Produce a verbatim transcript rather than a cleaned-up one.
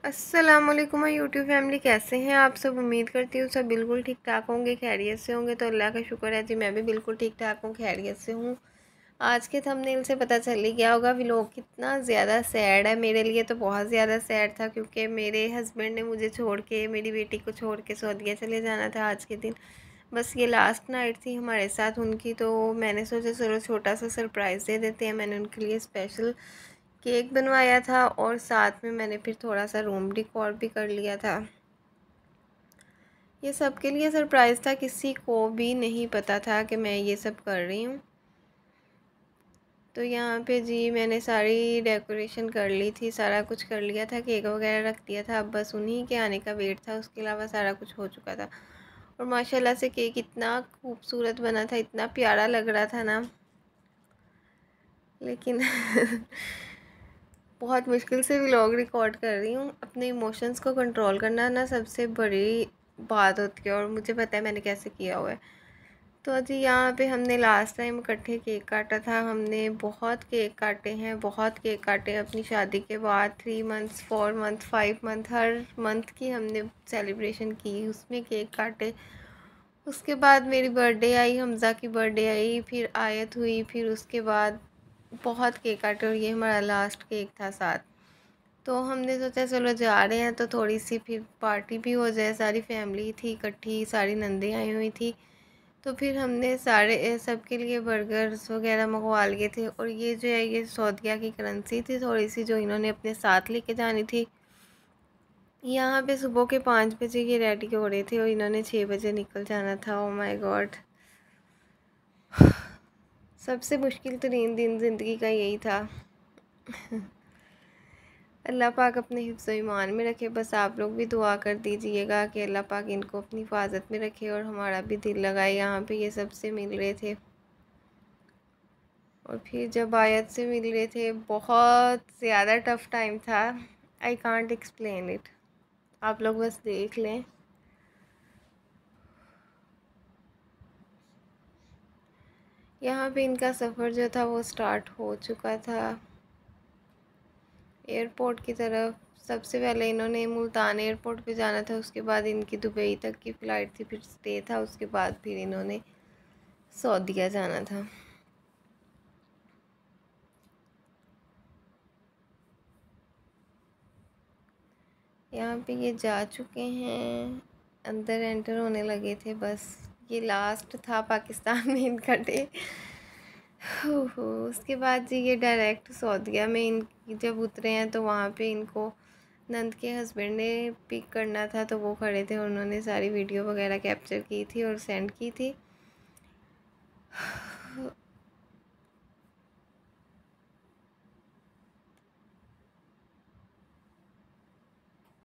अस्सलाम वालेकुम my YouTube family, कैसे हैं आप सब। उम्मीद करती हूँ सब बिल्कुल ठीक ठाक होंगे, खैरियत से होंगे। तो अल्लाह का शुक्र है जी, मैं भी बिल्कुल ठीक ठाक हूँ, खैरियत से हूँ। आज के थंबनेल से पता चल ही गया होगा व्लॉग कितना ज़्यादा सैड है। मेरे लिए तो बहुत ज़्यादा सैड था, क्योंकि मेरे हस्बैंड ने मुझे छोड़ के, मेरी बेटी को छोड़ के सऊदीया चले जाना था आज के दिन। बस ये लास्ट नाइट थी हमारे साथ उनकी, तो मैंने सोचा चलो छोटा सा सरप्राइज़ दे देते हैं। मैंने उनके लिए स्पेशल केक बनवाया था और साथ में मैंने फिर थोड़ा सा रूम डेकोर भी कर लिया था। ये सबके लिए सरप्राइज़ था, किसी को भी नहीं पता था कि मैं ये सब कर रही हूँ। तो यहाँ पे जी मैंने सारी डेकोरेशन कर ली थी, सारा कुछ कर लिया था, केक वगैरह रख दिया था। अब बस उन्हीं के आने का वेट था, उसके अलावा सारा कुछ हो चुका था। और माशाल्लाह से केक इतना खूबसूरत बना था, इतना प्यारा लग रहा था ना। लेकिन बहुत मुश्किल से व्लॉग रिकॉर्ड कर रही हूँ। अपने इमोशंस को कंट्रोल करना ना सबसे बड़ी बात होती है, और मुझे पता है मैंने कैसे किया हुआ है। तो जी यहाँ पे हमने लास्ट टाइम इकट्ठे केक काटा था। हमने बहुत केक काटे हैं, बहुत केक काटे अपनी शादी के बाद। Three months, four month, five month, हर मंथ की हमने सेलिब्रेशन की, उसमें केक काटे। उसके बाद मेरी बर्थडे आई, हमज़ा की बर्थडे आई, फिर आयत हुई, फिर उसके बाद बहुत केक काटे, और ये हमारा लास्ट केक था साथ। तो हमने सोचा चलो जा रहे हैं तो थोड़ी सी फिर पार्टी भी हो जाए। सारी फैमिली थी इकट्ठी, सारी नंदें आई हुई थी। तो फिर हमने सारे सबके लिए बर्गर्स वगैरह मंगवा लिए थे। और ये जो है ये सऊदीया की करेंसी थी थोड़ी सी, जो इन्होंने अपने साथ लेके जानी थी। यहाँ पे सुबह के पाँच बजे ये रेडी हो रहे थे और इन्होंने छः बजे निकल जाना था। ओ माय गॉड, सबसे मुश्किल तरीन दिन ज़िंदगी का यही था। अल्लाह पाक अपने हिफ्ज़ ईमान में रखे। बस आप लोग भी दुआ कर दीजिएगा कि अल्लाह पाक इनको अपनी हिफाजत में रखे और हमारा भी दिल लगाए। यहाँ पे ये सबसे मिल रहे थे, और फिर जब आयत से मिल रहे थे, बहुत ज़्यादा टफ़ टाइम था। आई कांट एक्सप्लेन इट, आप लोग बस देख लें। यहाँ पे इनका सफ़र जो था वो स्टार्ट हो चुका था एयरपोर्ट की तरफ। सबसे पहले इन्होंने मुल्तान एयरपोर्ट पे जाना था, उसके बाद इनकी दुबई तक की फ़्लाइट थी, फिर स्टे था, उसके बाद फिर इन्होंने सऊदीया जाना था। यहाँ पे ये जा चुके हैं, अंदर एंटर होने लगे थे। बस ये लास्ट था पाकिस्तान में इनका डे। हो उसके बाद जी ये डायरेक्ट सऊदीया में इन जब उतरे हैं, तो वहाँ पे इनको नंद के हस्बैंड ने पिक करना था, तो वो खड़े थे, उन्होंने सारी वीडियो वगैरह कैप्चर की थी और सेंड की थी।